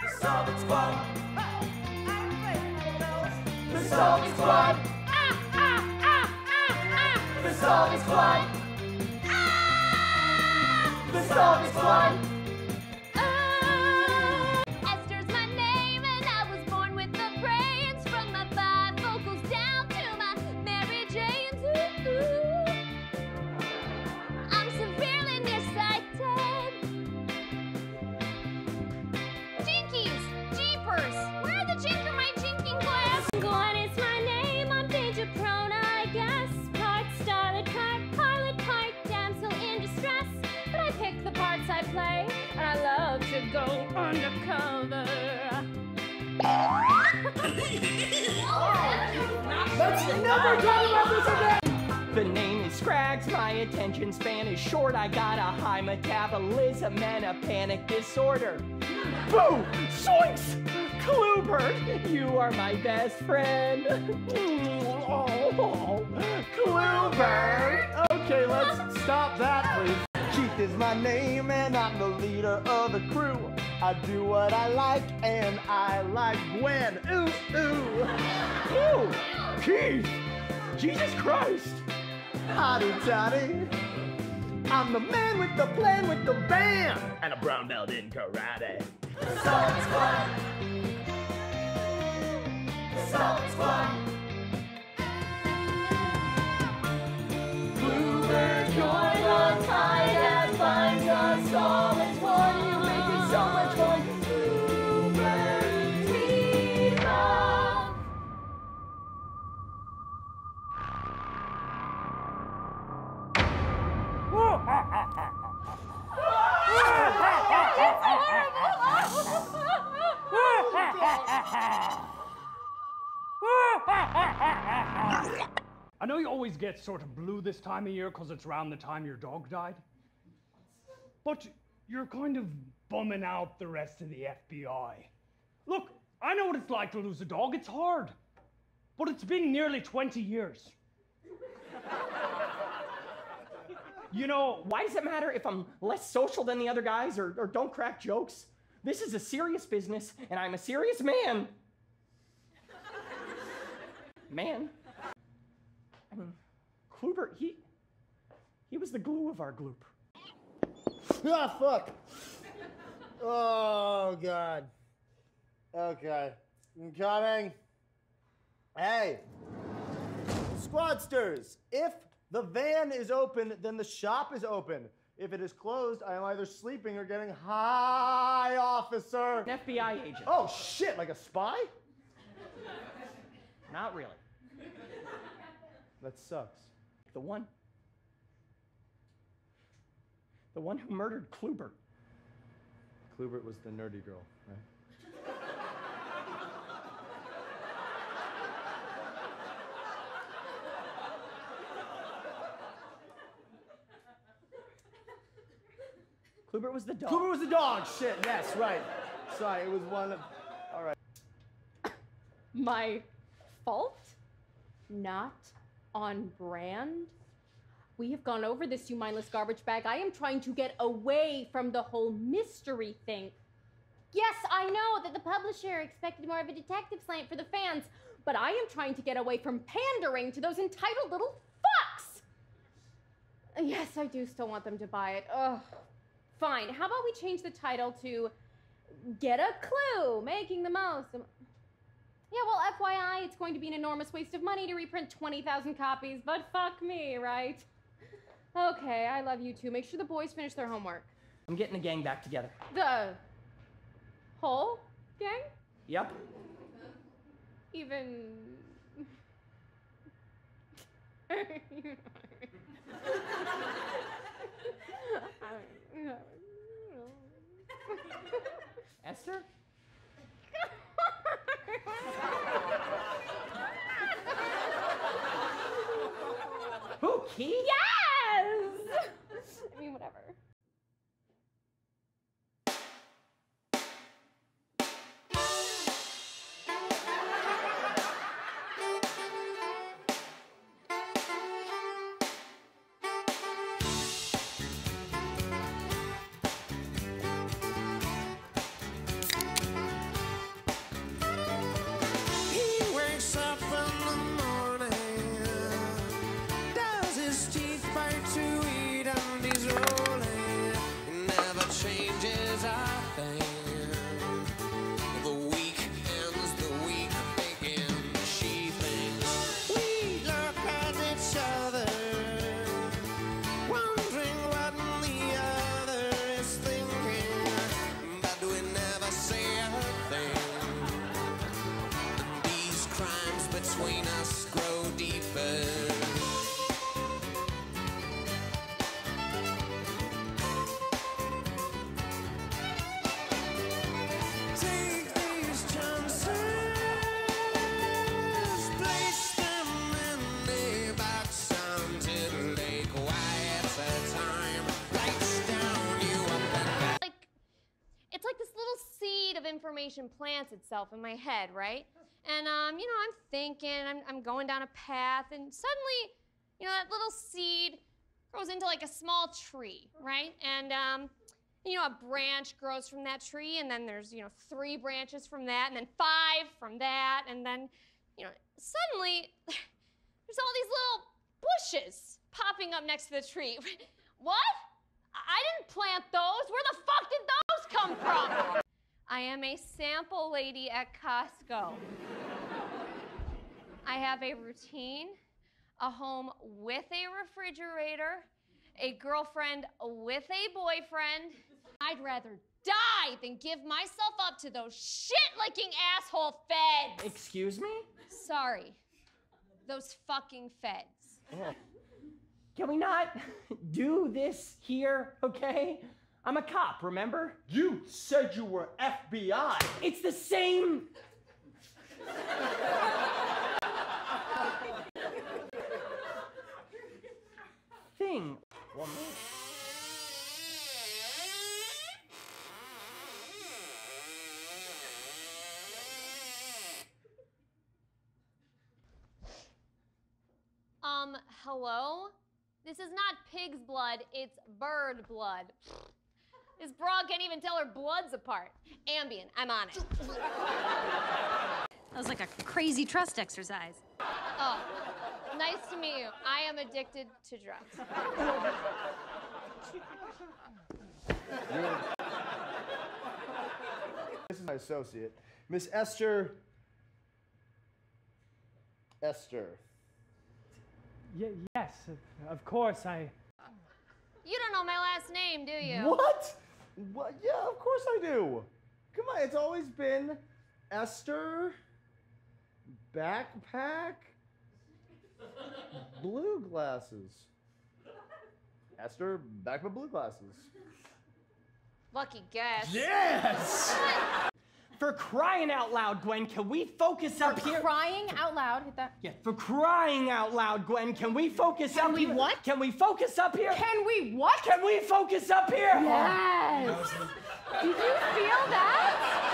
The Solid Squad. The Solid Squad. The Solid Squad. The Solid Squad. Esther's my name and I was born with the brains, from my bifocals down to my Mary Janes. Ooh. I'm severely nearsighted. Jinkies! Jeepers! Where are the jinker my jinking glass? Glenn is my name, I'm danger prone, I guess. Part starlet, part pilot, part damsel in distress. But I pick the parts I play, and I love to go undercover. Let's never talk about this again! The name is Scrags, my attention span is short. I got a high metabolism and a panic disorder. Boo! Zoinks! Kluebert, you are my best friend. Oh, Kluebert! Okay, let's stop that, please. Keith is my name and I'm the leader of the crew. I do what I like and I like Gwen. Ooh, ooh. Ew! Keith! Jesus Christ! Hotty toddy. I'm the man with the plan with the band and a brown belt in karate. The Solid Squad. The Solid Squad. Bluebird, join the tide that binds us all as one. You make it so much fun. Bluebird, we love. I know you always get sort of blue this time of year because it's around the time your dog died. But you're kind of bumming out the rest of the FBI. Look, I know what it's like to lose a dog. It's hard. But it's been nearly 20 years. You know, why does it matter if I'm less social than the other guys or don't crack jokes? This is a serious business, and I'm a serious man. Man? I mean, Kluebert, he was the glue of our gloop. Ah, fuck. Oh, God. Okay. I'm coming. Hey. Squadsters, if the van is open, then the shop is open. If it is closed, I am either sleeping or getting high, officer. An FBI agent. Oh, shit, like a spy? Not really. That sucks. The one who murdered Kluebert. Kluebert was the nerdy girl, right? Kluebert was the dog. Kluebert was the dog. Shit, yes, right. Sorry, it was one of... All right. My fault? Not on brand? We have gone over this, you mindless garbage bag. I am trying to get away from the whole mystery thing. Yes, I know that the publisher expected more of a detective slant for the fans, but I am trying to get away from pandering to those entitled little fucks! Yes, I do still want them to buy it. Ugh. Fine, how about we change the title to Get a Clue, Making the Most of... Yeah, well, FYI, it's going to be an enormous waste of money to reprint 20,000 copies, but fuck me, right? Okay, I love you too. Make sure the boys finish their homework. I'm getting the gang back together. The whole gang? Yep. Even... Esther? Who, Keith? Yes! I mean, whatever. information plants itself in my head, right? And, you know, I'm thinking, I'm going down a path, and suddenly, you know, that little seed grows into like a small tree, right? And, you know, a branch grows from that tree, and then there's, you know, 3 branches from that, and then 5 from that, and then, you know, suddenly there's all these little bushes popping up next to the tree. What? I didn't plant those. Where the fuck did those come from? I am a sample lady at Costco. I have a routine, a home with a refrigerator, a girlfriend with a boyfriend. I'd rather die than give myself up to those shit-licking asshole feds. Excuse me? Sorry. Those fucking feds. Oh. Can we not do this here, okay? I'm a cop, remember? You said you were FBI. It's the same. thing. One minute. Hello? This is not pig's blood, it's bird blood. This broad can't even tell her bloods apart. Ambien, I'm on it. That was like a crazy trust exercise. Oh, nice to meet you. I am addicted to drugs. This is my associate, Miss Esther. Esther. Yes, of course, I... You don't know my last name, do you? What? What? Yeah, of course I do. Come on, it's always been Esther, backpack, blue glasses. Esther, backpack, blue glasses. Lucky guess. Yes! For crying out loud, Gwen, can we focus up here? Crying out loud, hit that. Yeah, for crying out loud, Gwen, can we focus up here? we what? Can we focus up here? Can we what? Can we focus up here? Yes. Did you feel that?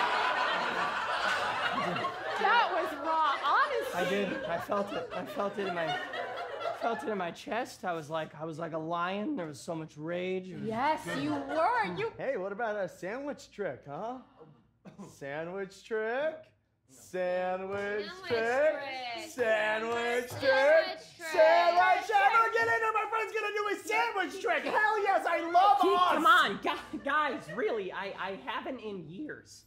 That was raw, honestly. I did. I felt it. I felt it in my chest. I was like a lion. There was so much rage. It was Yes, good. you were. You. Hey, what about a sandwich trick, huh? Sandwich trick? Sandwich trick? Sandwich trick? Sandwich! Ever get into my friend's gonna do a sandwich trick? Hell yes, I love Keith, us! come on, guys, really, I haven't in years.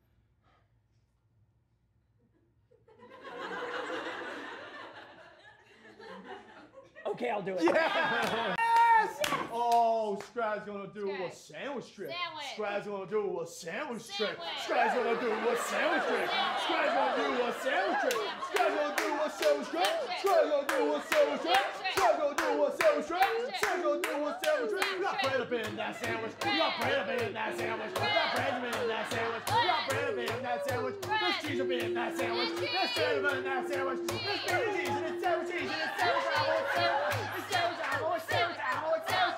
Okay, I'll do it. Yes! Oh, Scrad's gonna do a sandwich trick. Sandwich. Scrad's gonna do a sandwich trick. Sandwich. Scrad's gonna do a sandwich trick. Scrad's gonna do a sandwich trick. Scrad's gonna do a sandwich trick. Scrad's gonna do a sandwich trick. Scrad's gonna do a sandwich trick. Scrad's gonna do a sandwich trick. You got bread up in that sandwich. You got bread up in that sandwich. You got bread up in that sandwich. You got bread up in that sandwich. There's cheese up in that sandwich. There's cheese up in that sandwich. There's cheese and it's sandwich cheese and it's sandwich apple. It's sandwich apple. It's sandwich apple. It's sandwich.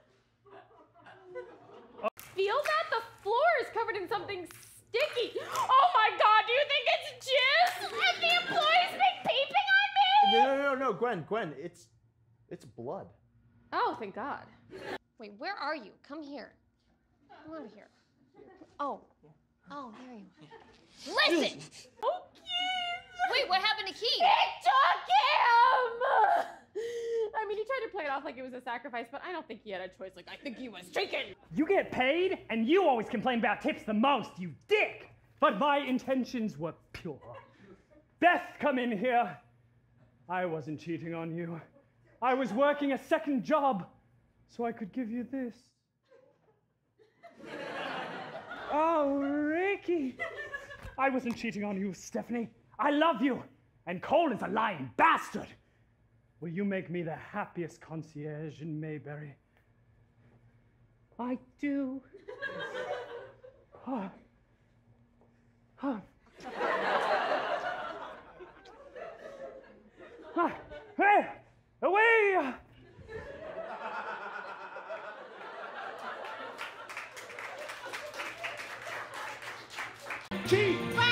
Feel that? The floor is covered in something sticky. Oh my God! Do you think it's jizz? And the employees been peeping on me? No, Gwen, it's blood. Oh, thank God. Wait, where are you? Come here. Come over here. Oh, there you are. Listen! Oh, Keith! Wait, what happened to Keith? It took him! I mean, he tried to play it off like it was a sacrifice, but I don't think he had a choice. Like, I think he was taken. You get paid, and you always complain about tips the most, you dick! But my intentions were pure. Beth, come in here. I wasn't cheating on you. I was working a second job, so I could give you this. Oh, Ricky. I wasn't cheating on you, Stephanie. I love you, and Cole is a lying bastard. Will you make me the happiest concierge in Mayberry? I do. Huh. Huh. Hey! Away! Keith, cheat.